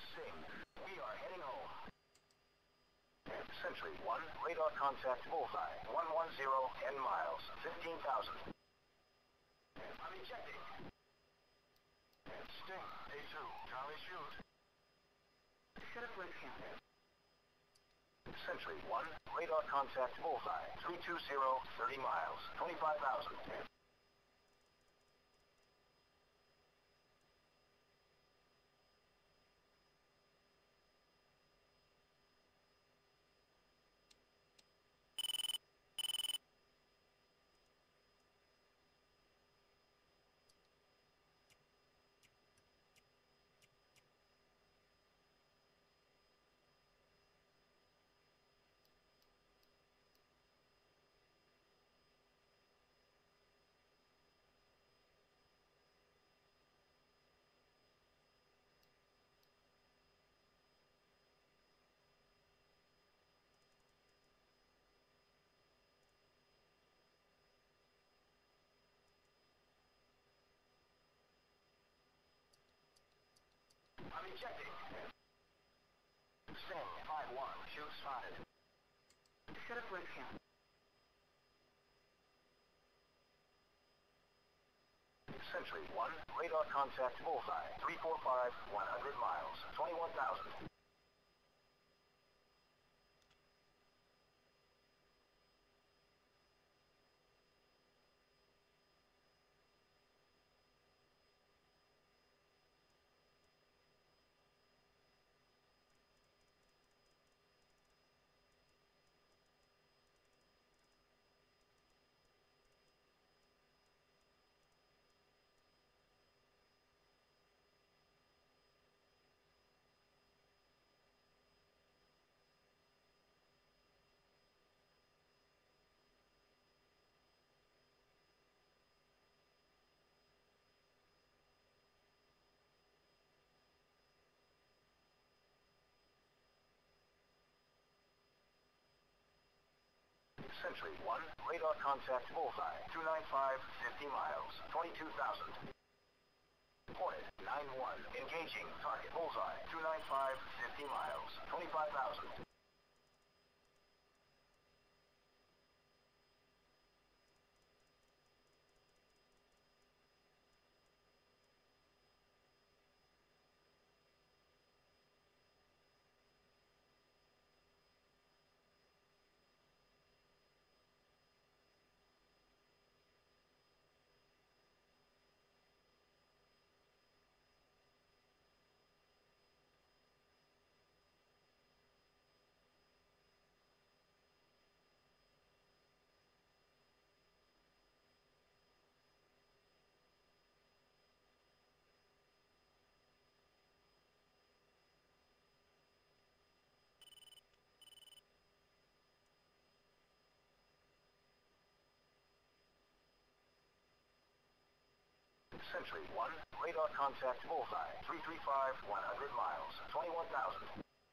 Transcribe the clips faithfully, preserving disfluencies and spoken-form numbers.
Sing. We are heading home. Century one, radar contact bullseye. one one zero, ten miles, fifteen thousand. I'm ejecting. Sting, A two, Charlie shoot. Set up web count. Century one, radar contact bullseye. three two zero, thirty miles, twenty-five thousand. I'm ejecting. Sting, five one, shoot spotted. Set up web count. Century one, radar contact bullseye. three four five, one hundred miles, twenty-one thousand. Century one, radar contact bullseye. two nine five, fifty miles, twenty-two thousand. Hornet, nine one, engaging target bullseye. two nine five, fifty miles, twenty-five thousand. Century one, radar contact bullseye. three three five, one hundred miles, twenty-one thousand.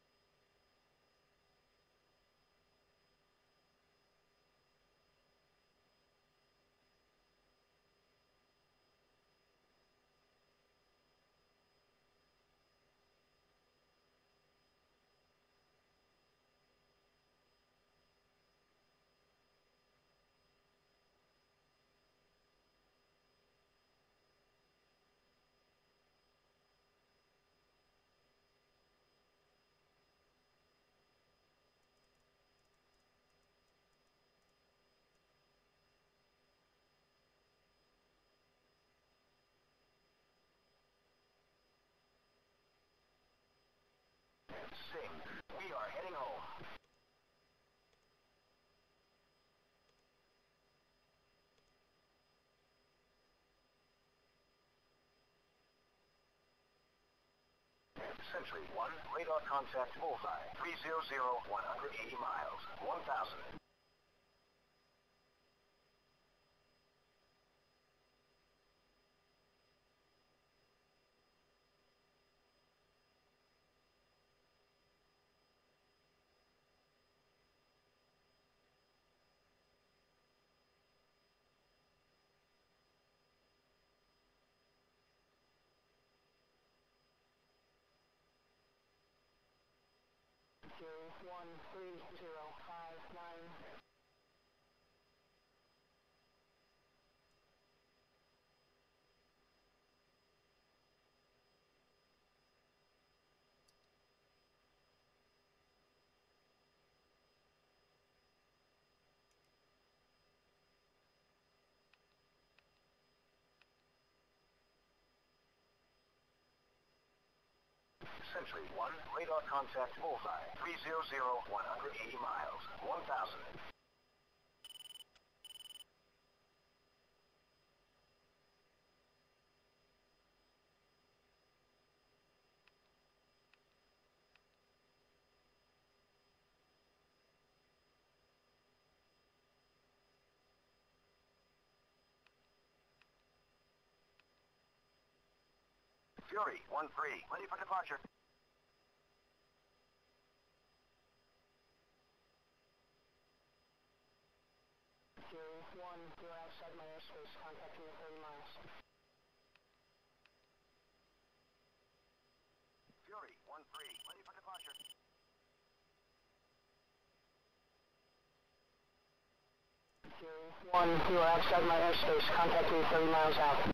Sing. We are heading home. Century one, radar contact bullseye. three zero zero, one hundred eighty miles, one thousand. Fury one three zero five nine. Century one, radar contact bullseye, three hundred, one hundred eighty miles, one thousand. Fury one three, ready for departure. Fury one, you're outside my airspace, contacting you thirty miles. Fury one three, ready for departure. Fury one, you are outside my airspace, contacting you thirty miles out.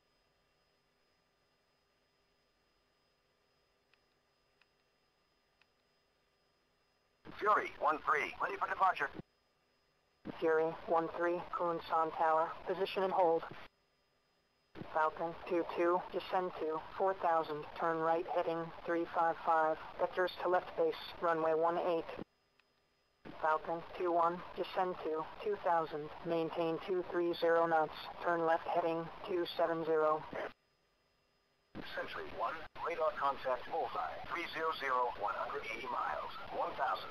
Fury one three, ready for departure. Fury one three, Kunsan Tower, position and hold. Falcon two two, descend to four thousand, turn right heading three five five, vectors to left base, runway one eight. Falcon two one, descend to two thousand, maintain two three zero knots, turn left heading two seven zero. Century one, radar contact bullseye, three hundred, one hundred eighty miles, one thousand.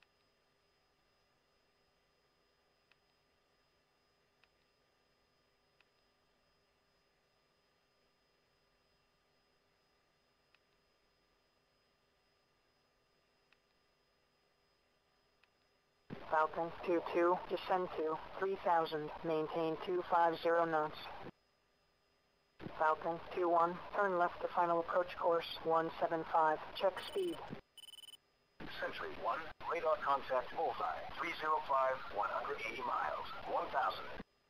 Falcon two two, descend to three thousand, maintain two five zero knots. Falcon two one, turn left to final approach course one seven five, check speed. Century one, radar contact bullseye, three hundred five, one hundred eighty miles, one thousand.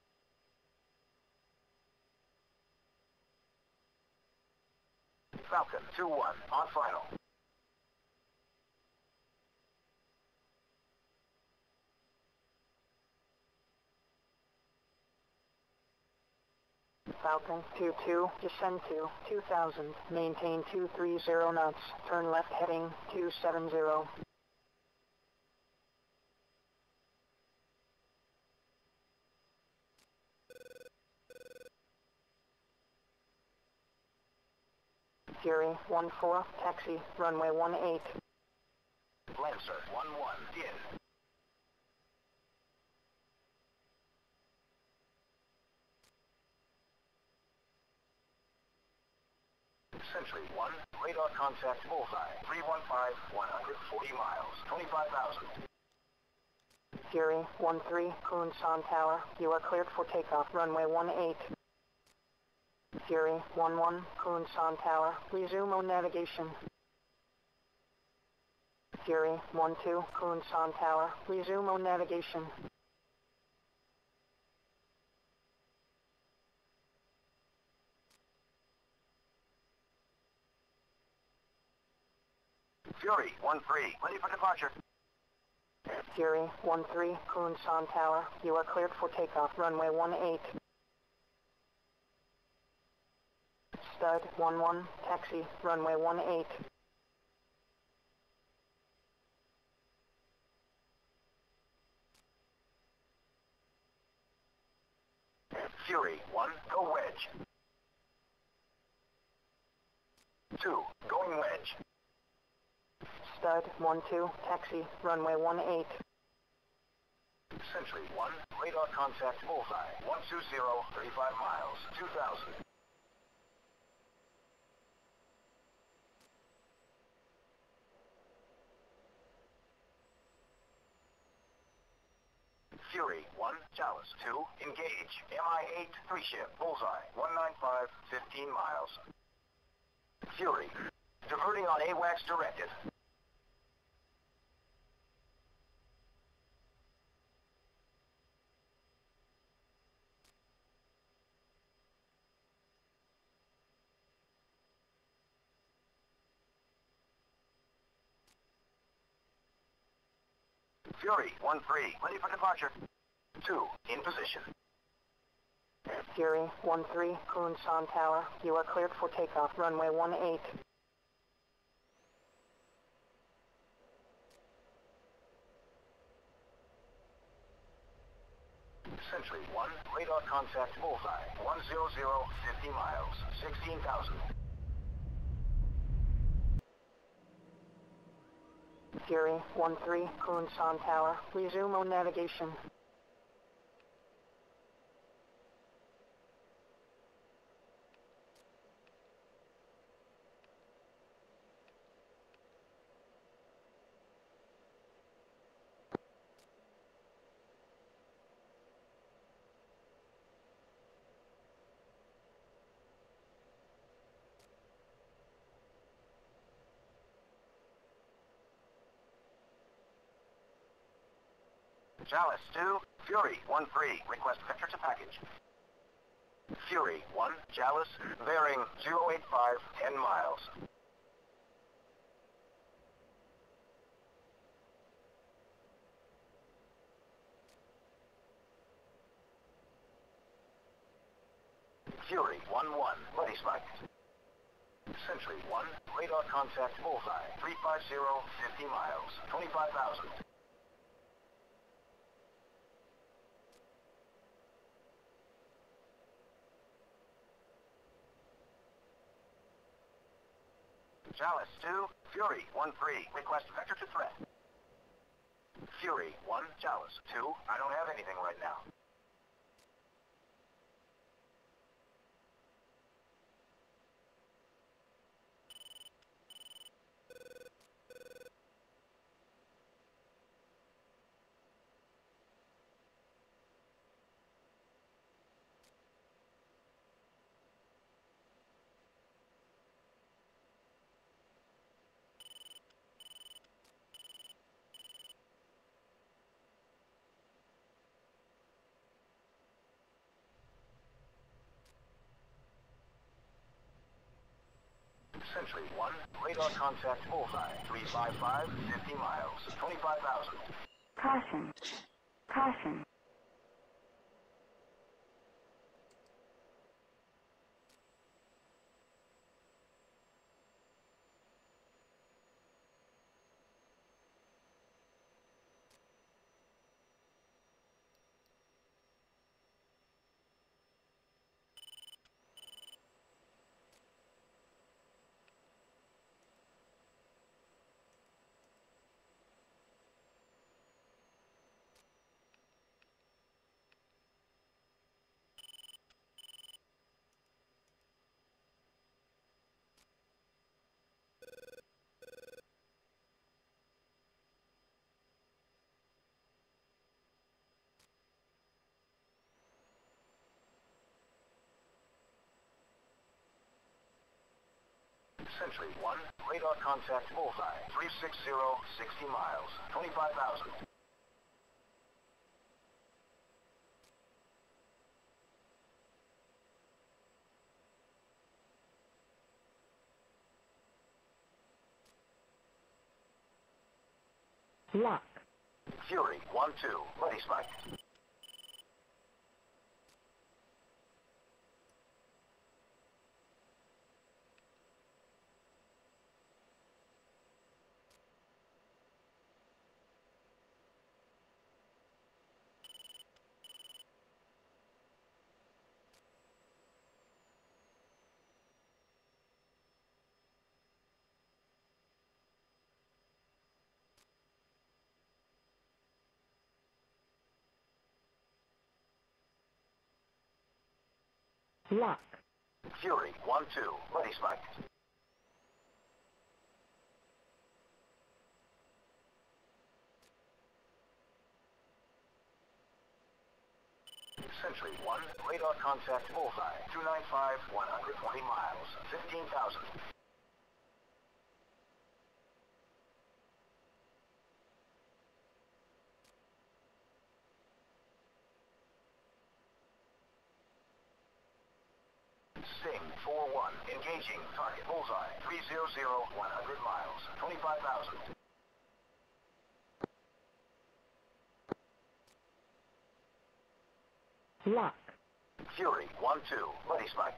Falcon two one, on final. Falcon two two, descend to two thousand, maintain two three zero knots, turn left heading two seven zero. Fury one four, taxi, runway one eight. Lancer one one, in. Century one, radar contact bullseye, three one five, one hundred forty miles, twenty-five thousand. Fury one three, Kunsan Tower, you are cleared for takeoff, runway one eight. Fury one one, Kunsan Tower, resume on navigation. Fury one two, Kunsan Tower, resume on navigation. Fury one three, ready for departure. Fury one three, Kunsan Tower, you are cleared for takeoff, runway one eight. Stud one one, taxi, runway one eight. Fury one, go wedge. two, going wedge. Stud one two, taxi, runway one eight. Century one, radar contact bullseye, one two zero, thirty-five miles, two thousand. Fury one, Chalice two, engage, M I eight, three ship, bullseye, one nine five, fifteen miles. Fury, diverting on AWACS directive. Fury one three, ready for departure. two, in position. Fury one three, Kunsan Tower. You are cleared for takeoff. Runway one eight. Sentry one, radar contact bullseye. one zero zero, fifty miles, sixteen thousand. Fury one three, Kunsan Tower. Resume on navigation. Chalice two, Fury one three, request vector to package. Fury one, Chalice, bearing zero eight five, ten miles. Fury one one, ready spike. Sentry one, radar contact bullseye, three five zero, fifty miles, twenty-five thousand. Chalice two, Fury one three, request vector to threat. Fury one, Chalice two, I don't have anything right now. Sentry one, radar contact bullseye, three five five, fifty miles, twenty-five thousand. Caution. Caution. Sentry one, radar contact bullseye, three six zero, sixty miles, twenty-five thousand. Lock. Fury one two, ready spike. Lock. Fury one two, ready spike. Sentry one, radar contact bullseye, two nine five, one hundred twenty miles, fifteen thousand. Sting four one, engaging target bullseye, three zero zero, one hundred miles, twenty-five thousand. Lock. Fury one two, Buddy Spike.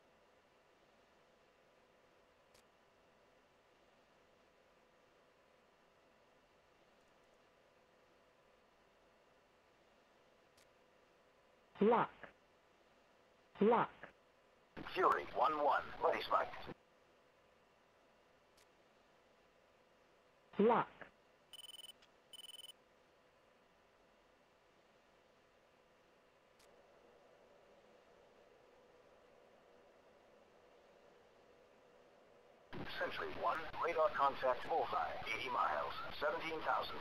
Lock. Lock. Fury one one, Buddy Spike. Lock. Sentry one, radar contact bullseye, eighty miles, seventeen thousand.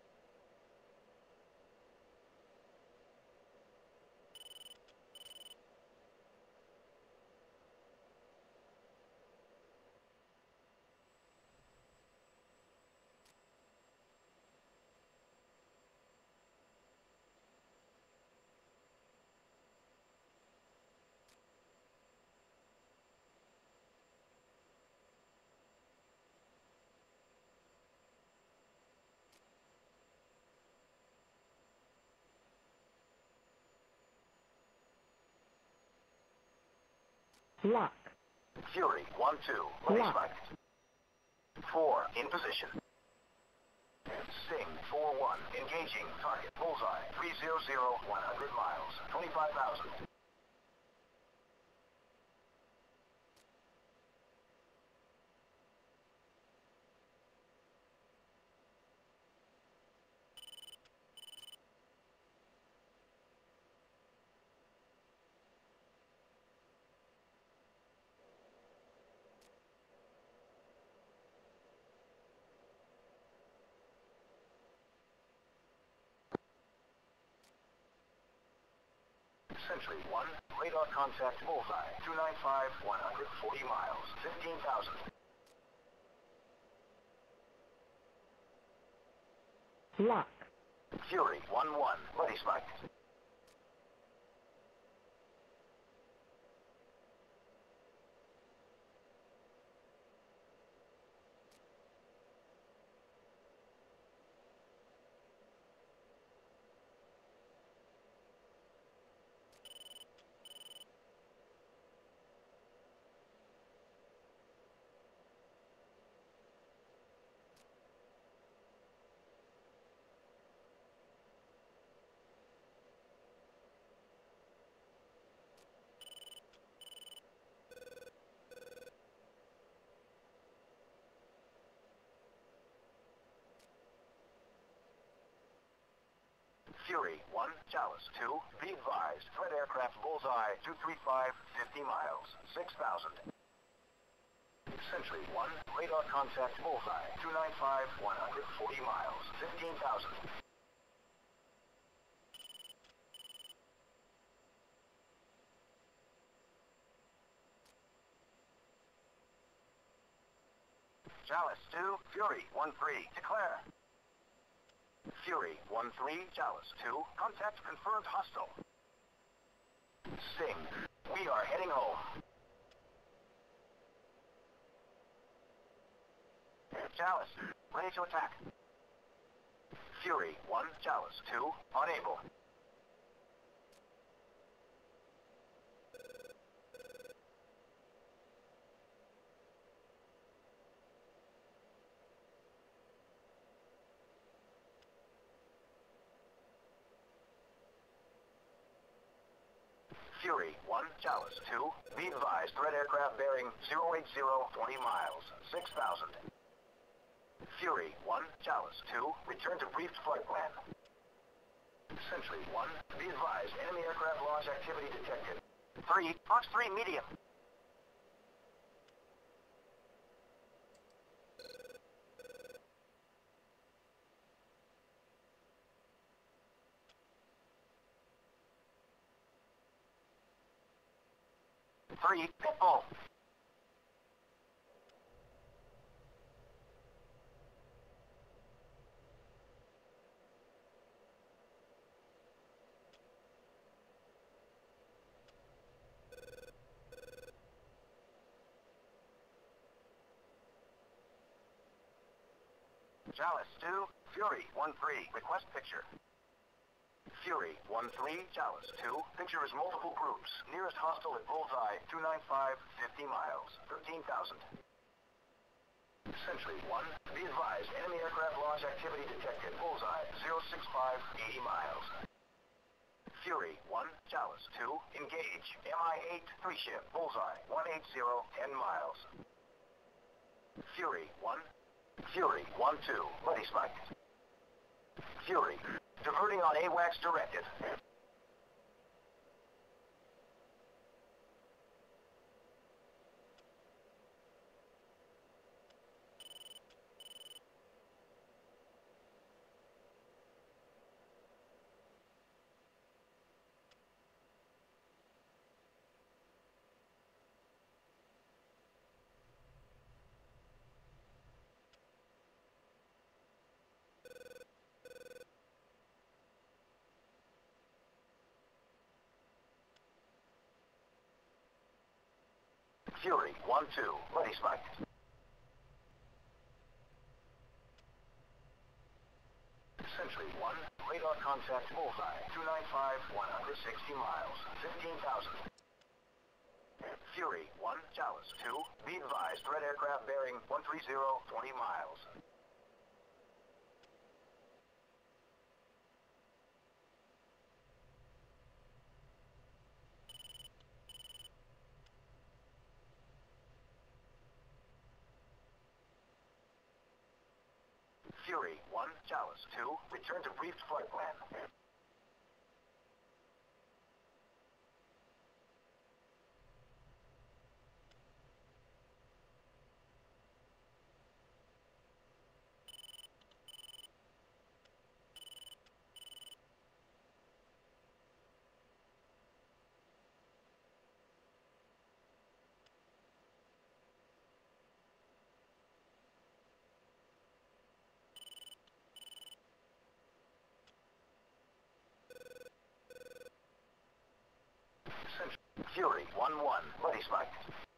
Lock. Fury one two, Buddy Lock. Spike. four, in position. Sting four one, engaging target bullseye, three hundred, one hundred miles, twenty-five thousand. Sentry one, radar contact bullseye, two ninety-five, one hundred forty miles, fifteen thousand. Lock. Fury one one, Buddy Spike. Fury one, Chalice two, be advised, threat aircraft bullseye, two thirty-five, fifty miles, six thousand. Sentry one, radar contact bullseye, two ninety-five, one hundred forty miles, fifteen thousand. Chalice two, Fury one three, declare. Fury one three, Chalice two, contact confirmed hostile. Sting, we are heading home. Chalice, ready to attack. Fury one, Chalice two, unable. Fury one, Chalice two, be advised, threat aircraft bearing zero eight zero, twenty miles, six thousand. Fury one, Chalice two, return to briefed flight plan. Sentry one, be advised, enemy aircraft launch activity detected. three, Fox three, medium. three, Pitbull. Chalice two, Fury one three, request picture. Fury, one three, Chalice, two. Picture is multiple groups. Nearest hostile at Bullseye, two nine five, fifty miles, thirteen thousand. Sentry, one. Be advised, enemy aircraft launch activity detected. Bullseye, zero six five, eighty miles. Fury, one. Chalice, two. Engage. M I eight, three ship. Bullseye, one eight zero, ten miles. Fury, one. Fury, one two. Buddy spike. Fury. Diverting on AWACS directed. Fury, one two. Buddy spike. Sentry, one. Radar contact Bullseye, two nine five, one hundred sixty miles, fifteen thousand. Fury, one. Chalice, two. Be advised, threat aircraft bearing one three zero, twenty miles. Fury, one. Chalice, two. Return to briefed flight plan. Fury, one one. Buddy spike.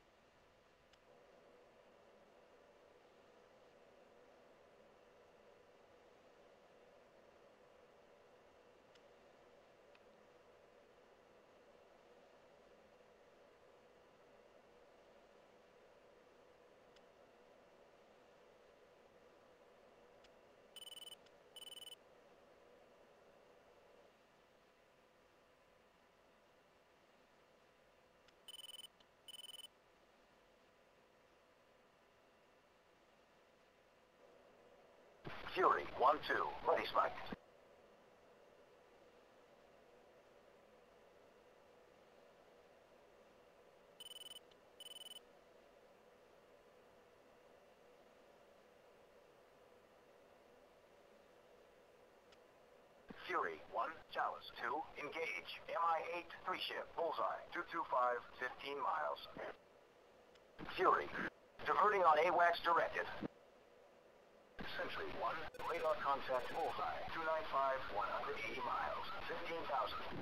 Fury, one two. Buddy spike. Fury, one. Chalice, two. Engage. M I eight, three ship. Bullseye, two two five, fifteen miles. Fury. Diverting on AWACS directed. Sentry, one. Radar contact Bullseye, two nine five, one hundred eighty miles, fifteen thousand.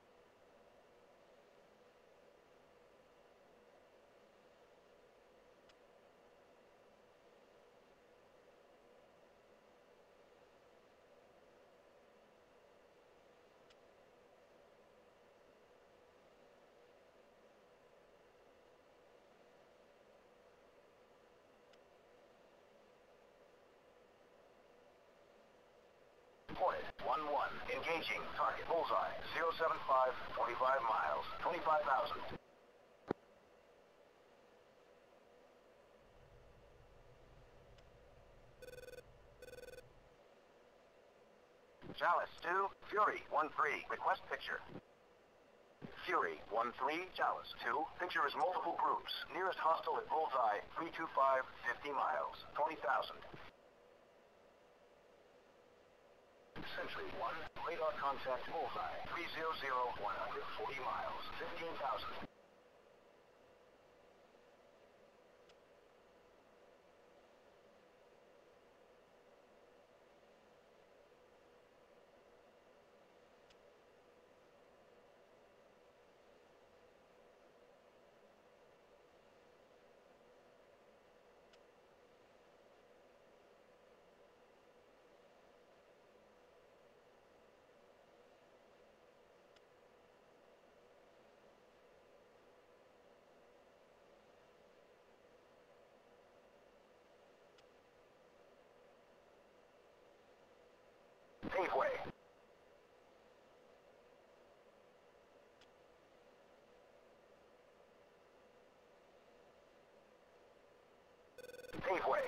Reported, one one. Engaging. Target Bullseye, zero seven five, twenty-five miles, twenty-five thousand. Chalice, two. Fury, one three. Request picture. Fury, one three. Chalice, two. Picture is multiple groups. Nearest hostile at Bullseye, three two five, fifty miles, twenty thousand. Sentry, one. Radar contact Bullseye, three zero zero, one hundred forty miles, fifteen thousand. Paveway. Paveway.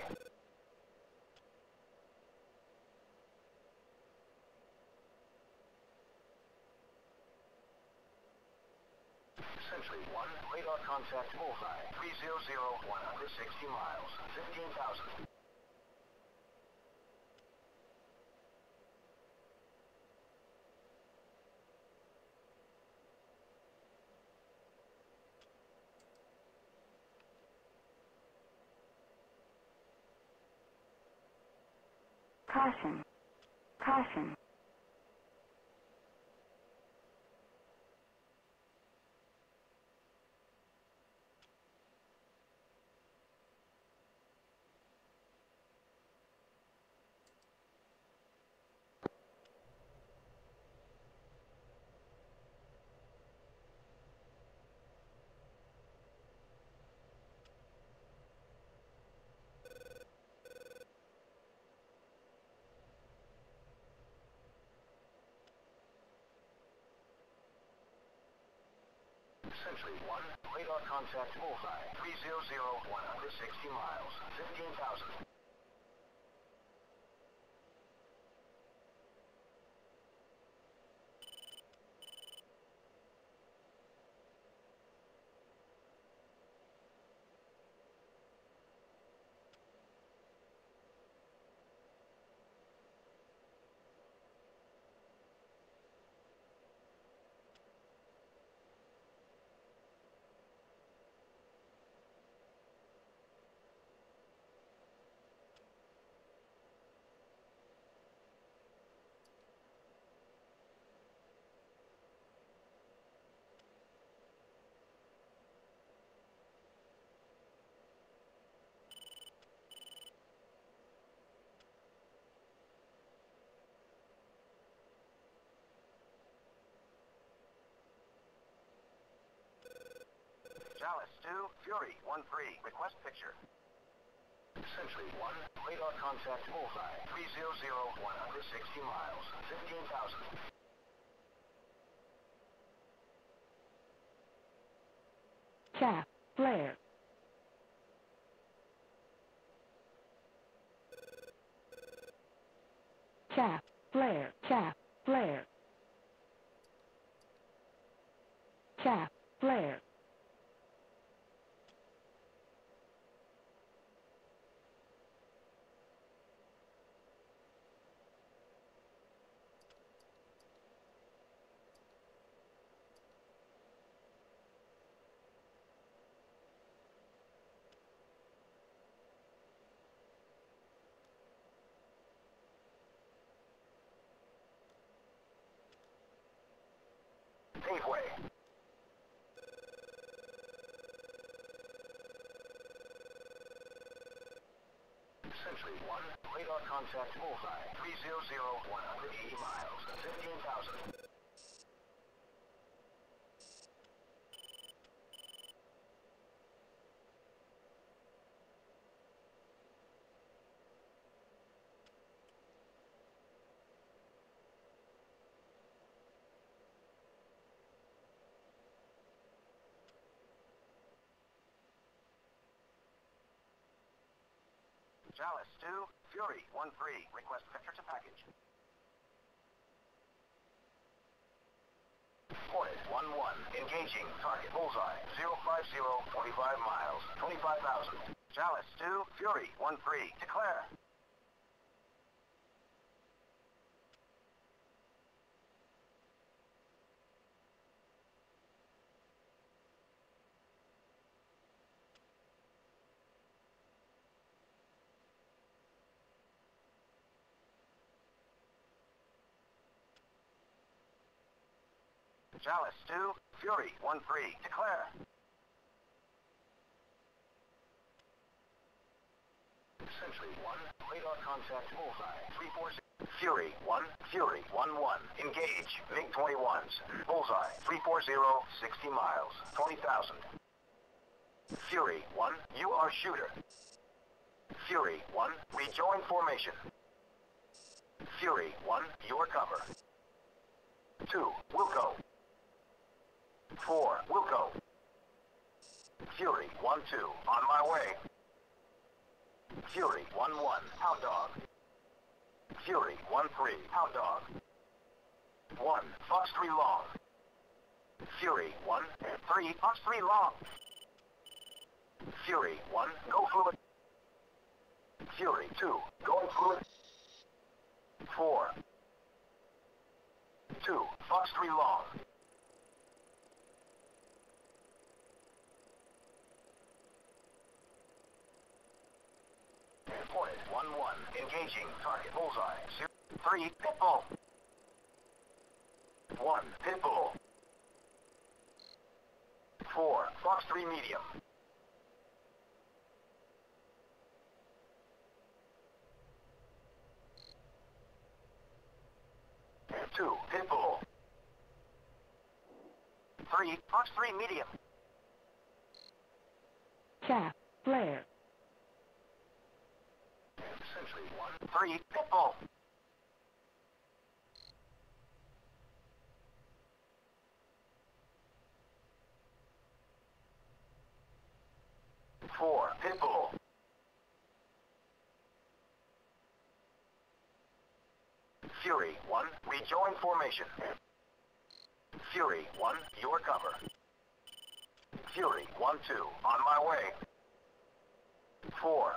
Century one, radar contact bullseye. three hundred, one hundred sixty miles, fifteen thousand. Caution. Caution. Century one, radar contact bullseye. three hundred, one hundred sixty miles, fifteen thousand. Dallas two, Fury one three, request picture. Century one, radar contact bullseye. three hundred, one hundred sixty miles, fifteen thousand. Chaff. Flare. Chaff. Flare. Chaff. Flare. Chaff. Flare. Paveway. Century one, radar contact bullseye. three hundred, one hundred eighty miles, fifteen thousand. Dallas two, Fury one three, request picture to package. Hornet one one, engaging, target bullseye, zero five zero, forty-five miles, twenty-five thousand. Dallas two, Fury one three, declare. Dallas two, Fury one three, declare. Century one, radar contact bullseye, three four zero. Fury one, Fury one one, engage, MiG twenty-ones, bullseye, three four zero, sixty miles, twenty thousand. Fury one, you are shooter. Fury one, rejoin formation. Fury one, your cover. two, Wilco. four, Wilco. Fury one two, on my way. Fury one one, Hound Dog. Fury one three, Hound Dog. one, Fox three long. Fury one three, Fox three long. Fury one, go fluid. Fury two, going fluid. four, two, Fox three long. Pointed one one, engaging target bullseye. Zero, three, Pitbull. one, Pitbull. four, Fox three medium. two, Pitbull. three, Fox three medium. Chaff, flare. Century one, three, Pitbull. four, Pitbull. Fury one, rejoin formation. Fury one, your cover. Fury one two, on my way. four.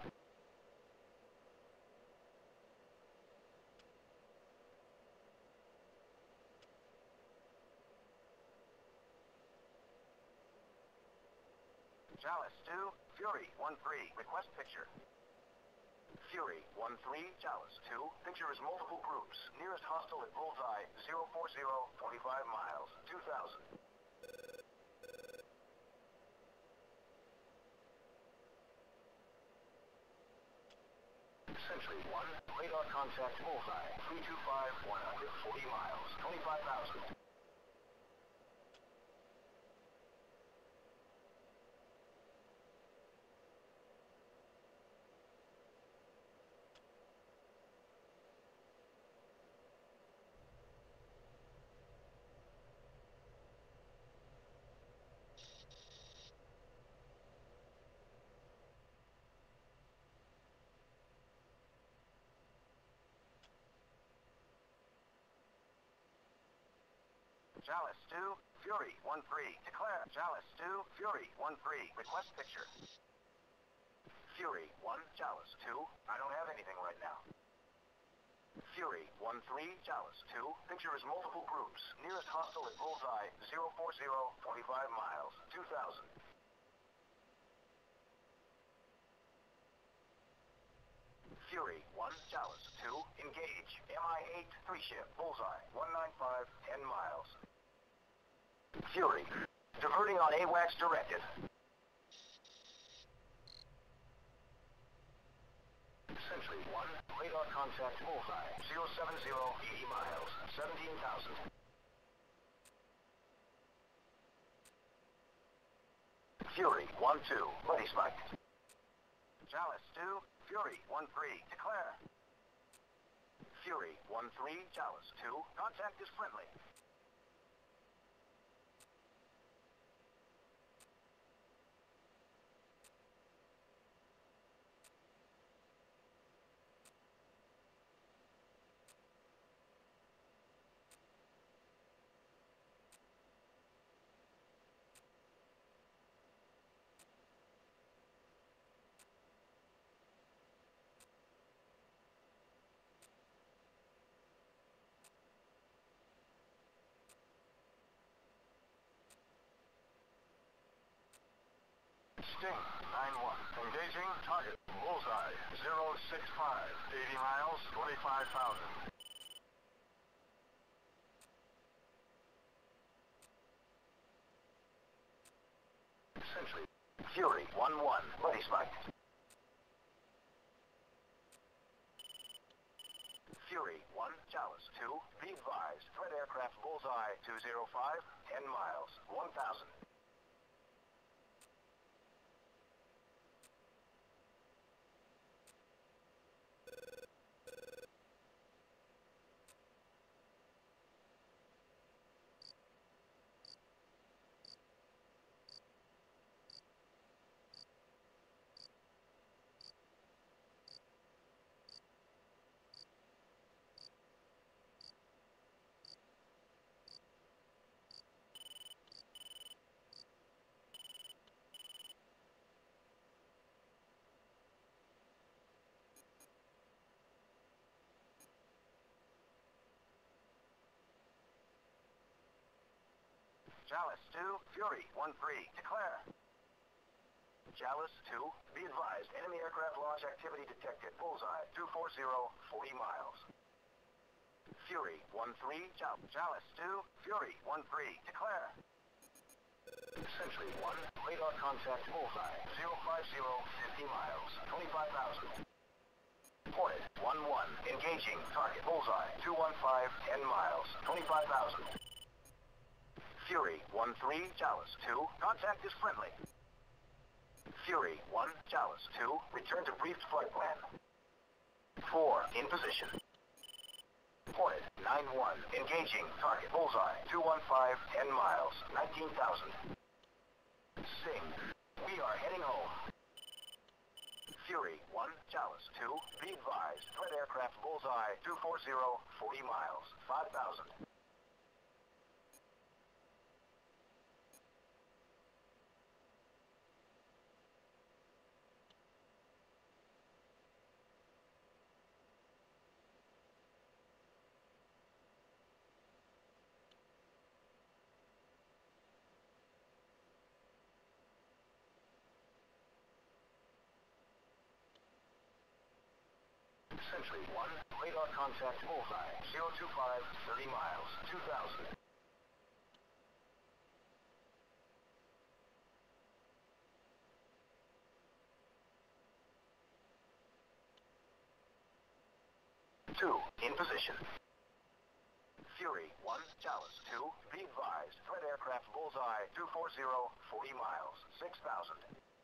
Chalice two, Fury one three, request picture. Fury one three, Chalice two, picture is multiple groups. Nearest hostile at bullseye, zero four zero, twenty-five miles, two thousand. Century one, radar contact bullseye, three two five, one hundred forty miles, twenty-five thousand. Chalice two, Fury one three, declare. Chalice two, Fury one three, request picture. Fury one, Chalice two, I don't have anything right now. Fury one three, Chalice two, picture is multiple groups. Nearest hostile at bullseye, zero four zero, twenty-five miles, two thousand. Fury one, Chalice two, engage. M I eight, three ship, bullseye, one nine five, ten miles. Fury, diverting on AWACS directed. Century one, radar contact bullseye, zero seven zero, eighty miles, seventeen thousand. Fury one two, buddy spike. Chalice two, Fury one three, declare. Fury one three, Chalice two, contact is friendly. Sting nine one, engaging target bullseye, zero six five, eighty miles, twenty-five thousand. Century, Fury one one, buddy spike. Fury one, Chalice two, be advised, threat aircraft bullseye, two zero five, ten miles, one thousand. Chalice two, Fury one three, declare. Chalice two, be advised, enemy aircraft launch activity detected. Bullseye, two four zero, forty miles. Fury one three, Chal Chalice two, Fury one three, declare. Sentry one, radar contact Bullseye, zero five zero, fifty miles, twenty-five thousand. Ported, one one, engaging, target Bullseye, two one five, ten miles, twenty-five thousand. Fury one three, Chalice two, contact is friendly. Fury one, Chalice two, return to briefed flight plan. four, in position. Ported, nine one, engaging, target Bullseye, two one five, ten miles, nineteen thousand. Sing, we are heading home. Fury one, Chalice two, be advised, threat aircraft Bullseye, two four zero, forty miles, five thousand. Sentry one, radar contact Bullseye, zero two five, thirty miles, two thousand. two, in position. Fury one, Chalice two, be advised, threat aircraft Bullseye, two four zero, forty miles, six thousand.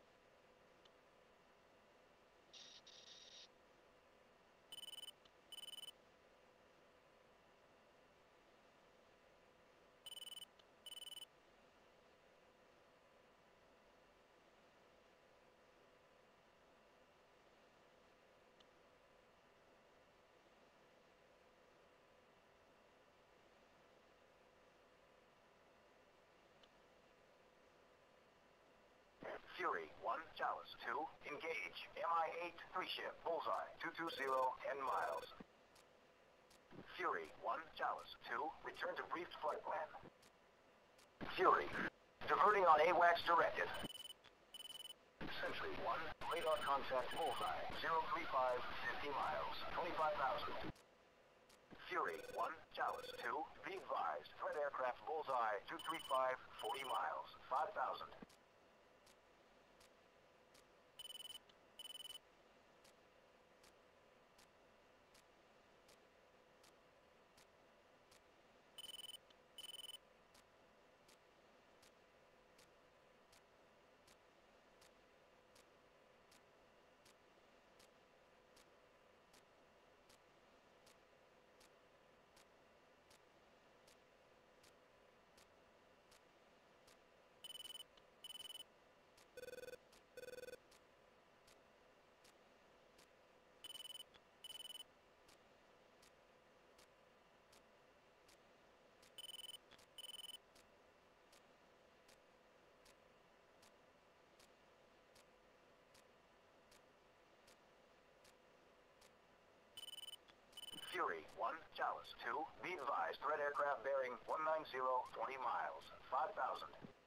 Fury one, Chalice two, engage, M I eight, three ship, Bullseye, two two zero, ten miles. Fury one, Chalice two, return to briefed flight plan. Fury, diverting on AWACS directed. Sentry one, radar contact Bullseye, zero three five, fifty miles, twenty-five thousand. Fury one, Chalice two, be advised, threat aircraft Bullseye, two three five, forty miles, five thousand. Fury one, Chalice two, be advised, threat aircraft bearing one nine zero, twenty miles, five thousand.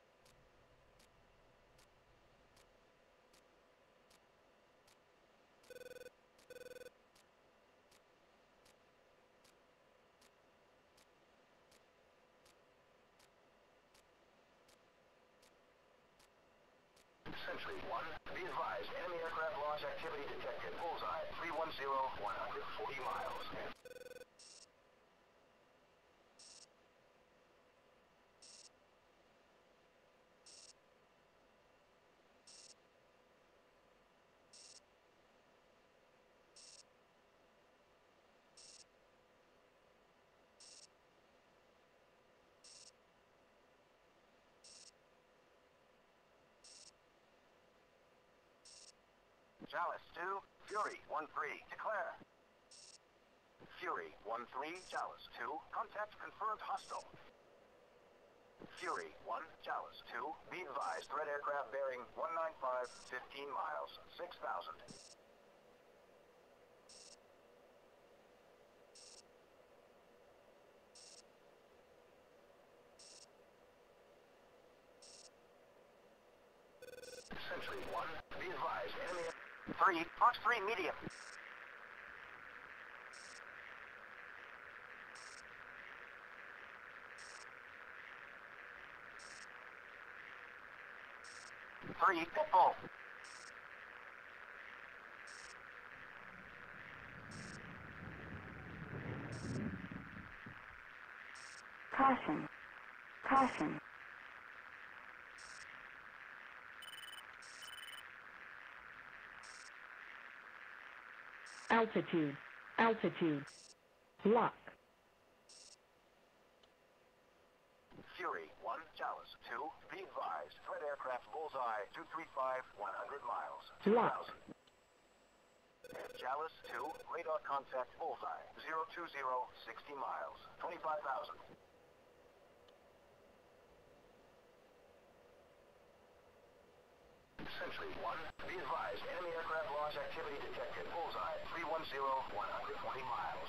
Sentry one, be advised, enemy aircraft launch activity detected. Bullseye, three one zero, one hundred forty miles. Chalice two, Fury one three, declare. Fury one three, Chalice two, contact confirmed hostile. Fury one, Chalice two, be advised, threat aircraft bearing one nine five, fifteen miles, six thousand. Essentially one. Be advised, enemy... Three. Fox three, medium. Three, pitbull. Caution. Caution. Altitude. Altitude. Lock. Fury, one, Chalice, two, be advised, threat aircraft bullseye, two three five, one hundred miles, two thousand. Chalice, two, radar contact bullseye, zero two zero, sixty miles, twenty-five thousand. Sentry, one, be advised, enemy aircraft launch activity detected, bullseye, three one zero, one hundred twenty miles.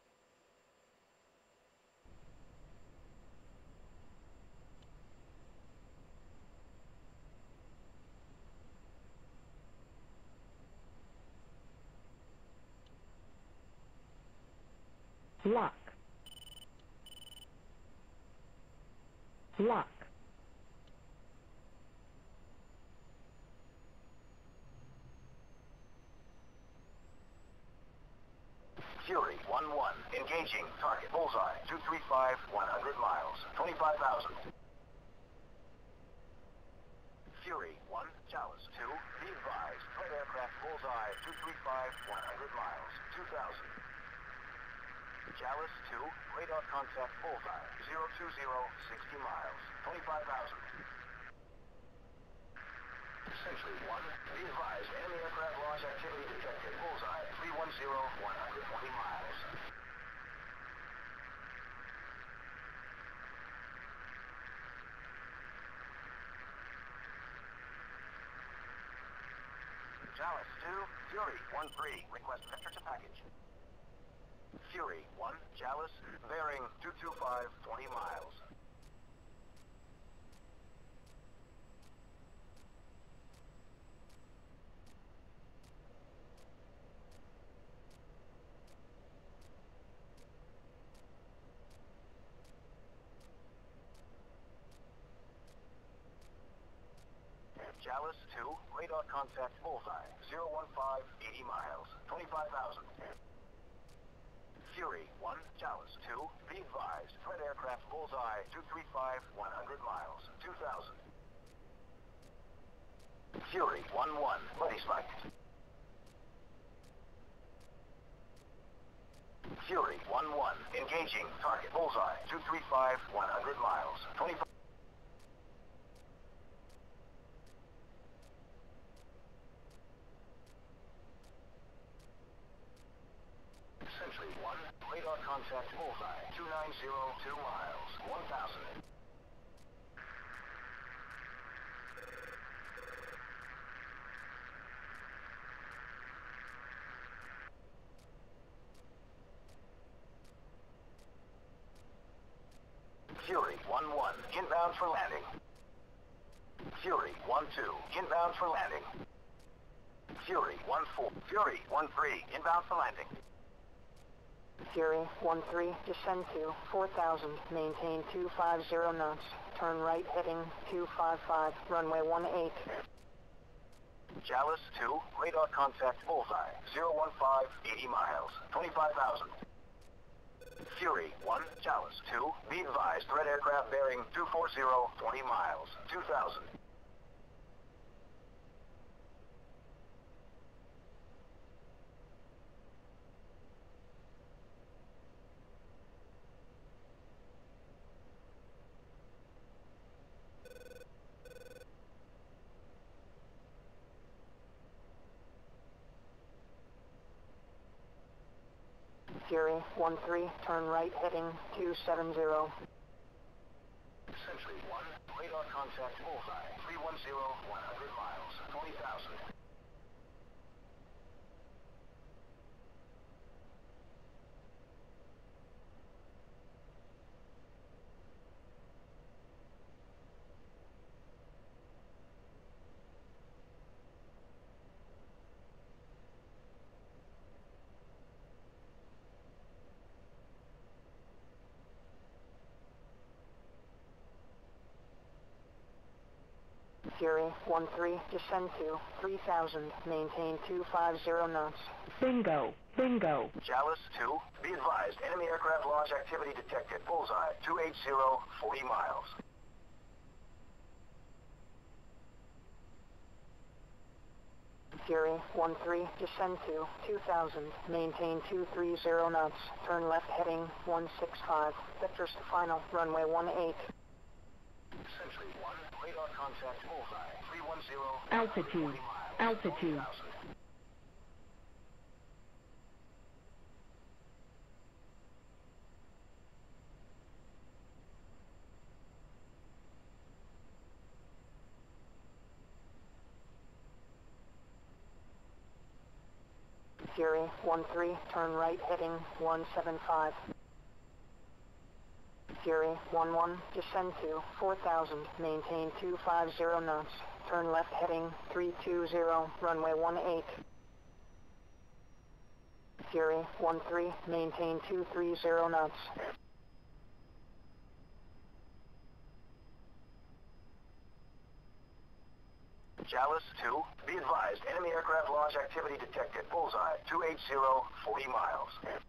Lock. Lock. Fury, one one, engaging, target, bullseye, two three five, one hundred miles, twenty-five thousand. Fury, one, Chalice, two, be advised, threat aircraft, bullseye, two three five, one hundred miles, two thousand. Chalice, two, radar contact, bullseye, zero two zero, sixty miles, twenty-five thousand. Essentially, one, be advised, enemy aircraft launch activity detected, bullseye, three one zero, one hundred twenty miles. Chalice, two, Fury, one three, request vector to package. Fury, one, Chalice, bearing two two five, twenty miles. Chalice, two, radar contact, bullseye, zero one five, eighty miles, twenty-five thousand. Fury, one, Chalice, two, be advised, threat aircraft, bullseye, two three five, one hundred miles, two thousand. Fury, one one, buddy spike. Fury, one one, engaging, target, bullseye, two three five, one hundred miles, twenty-five. Essentially, one, radar contact, bullseye, two nine zero, two miles, one thousand. Fury, one one, inbound for landing. Fury, one two, inbound for landing. Fury, one four, Fury, one three, inbound for landing. Fury, one three, descend to four thousand, maintain two five zero knots, turn right heading two five five, runway one eight. Chalice, two, radar contact, bullseye, zero one five, eighty miles, twenty-five thousand. Fury, one, Chalice, two, be advised, threat aircraft bearing two four zero, twenty miles, two thousand. Fury, one three, turn right heading two seven zero. Essentially, one, radar contact, bullseye, three one zero, one hundred miles, twenty thousand. Fury one three, descend to three thousand, maintain two five zero knots. Bingo. Bingo. Chalice two, be advised, enemy aircraft launch activity detected. Bullseye, two eight zero, forty miles. Fury one three, descend to two thousand, maintain two three zero knots. Turn left heading one six five. Vectors to final, runway one eight. Century one, radar contact Bullseye, three one zero, Altitude. Altitude. Fury one three, turn right heading one seven five. Fury one one, descend to four thousand, maintain two five zero knots. Turn left heading three two zero, runway one eight. Fury one three, maintain two three zero knots. Chalice two, be advised, enemy aircraft launch activity detected. Bullseye, two eight zero, forty miles.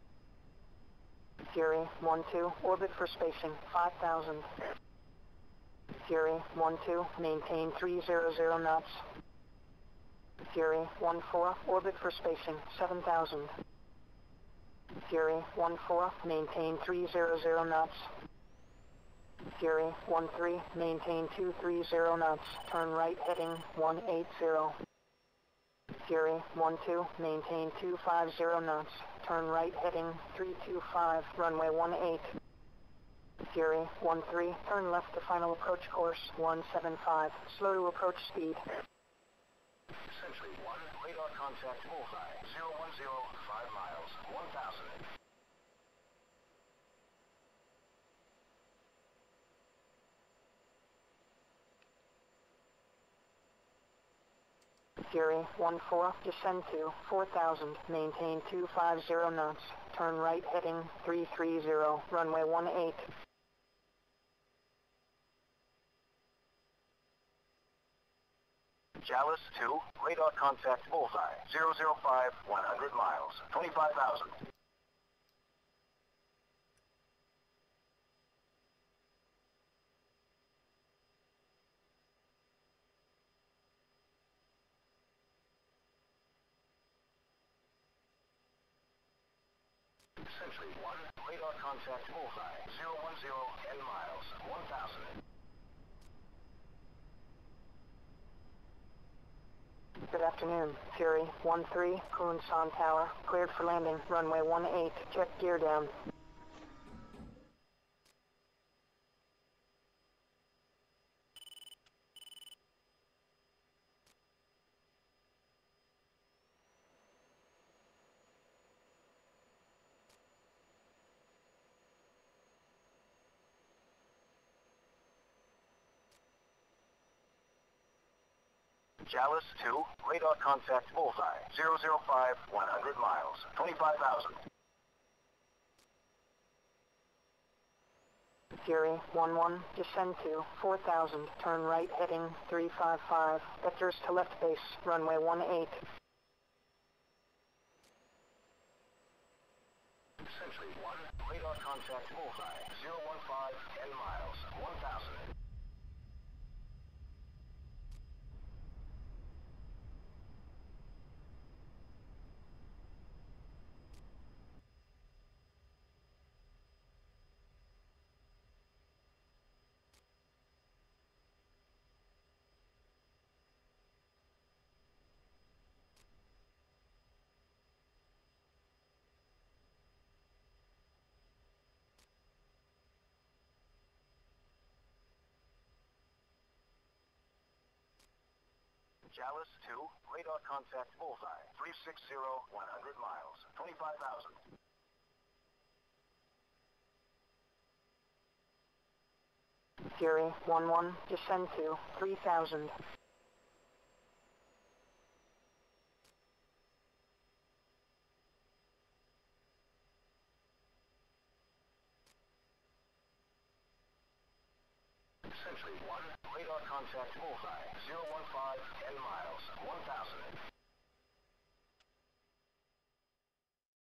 Fury one two, orbit for spacing five thousand. Fury one two, maintain three zero zero knots. Fury one four, orbit for spacing seven thousand. Fury one four, maintain three zero zero knots. Fury one three, maintain two three zero knots. Turn right heading one eight zero. Fury one two, maintain two five zero knots. Turn right heading three two five, runway one eight. Fury one three, turn left to final approach course one seven five. Slow to approach speed. Century one, radar contact Bullseye, zero one zero, five miles, one thousand. Fury one four, descend to four thousand, maintain two five zero knots. Turn right heading three three zero, runway one eight. Chalice two, radar contact Bullseye, zero zero five, one hundred miles, twenty-five thousand. Century one, radar contact Bullseye, zero one zero, ten miles, one thousand. Good afternoon. Fury one three, Kunshan Tower, cleared for landing, runway one eight. Check gear down. Chalice two, radar contact Bullseye, zero zero five, one hundred miles, twenty-five thousand. Fury one one, descend to four thousand, turn right heading three five five. Vectors to left base, runway one eight. Century one, radar contact Bullseye, zero one five, ten miles, one thousand. Chalice two, radar contact Bullseye, three six zero, one hundred miles, twenty-five thousand. Fury one one, descend to three thousand. Sentry one, radar contact bullseye, zero one five, ten miles, one thousand.